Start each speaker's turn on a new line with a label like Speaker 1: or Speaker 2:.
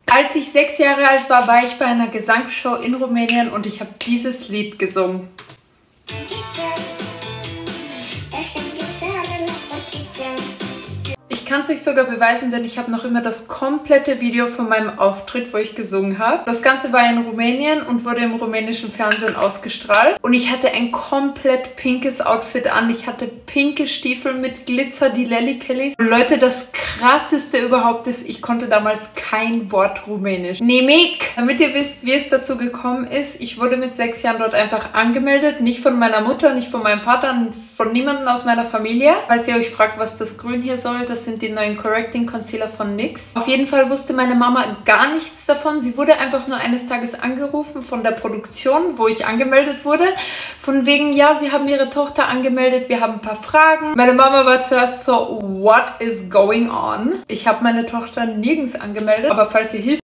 Speaker 1: Als ich 6 Jahre alt war, war ich bei einer Gesangsshow in Rumänien und ich habe dieses Lied gesungen. Ich kann es euch sogar beweisen, denn ich habe noch immer das komplette Video von meinem Auftritt, wo ich gesungen habe. Das Ganze war in Rumänien und wurde im rumänischen Fernsehen ausgestrahlt. Und ich hatte ein komplett pinkes Outfit an. Ich hatte pinke Stiefel mit Glitzer, die Lelly Kellys. Und Leute, das krasseste überhaupt ist, ich konnte damals kein Wort Rumänisch. Nemik! Damit ihr wisst, wie es dazu gekommen ist, ich wurde mit 6 Jahren dort einfach angemeldet. Nicht von meiner Mutter, nicht von meinem Vater, von niemandem aus meiner Familie. Falls ihr euch fragt, was das Grün hier soll, das sind die neuen Correcting Concealer von NYX. Auf jeden Fall wusste meine Mama gar nichts davon. Sie wurde einfach nur eines Tages angerufen von der Produktion, wo ich angemeldet wurde. Von wegen, ja, sie haben ihre Tochter angemeldet, wir haben ein paar Fragen. Meine Mama war zuerst so, what is going on? Ich habe meine Tochter nirgends angemeldet, aber falls ihr Hilfe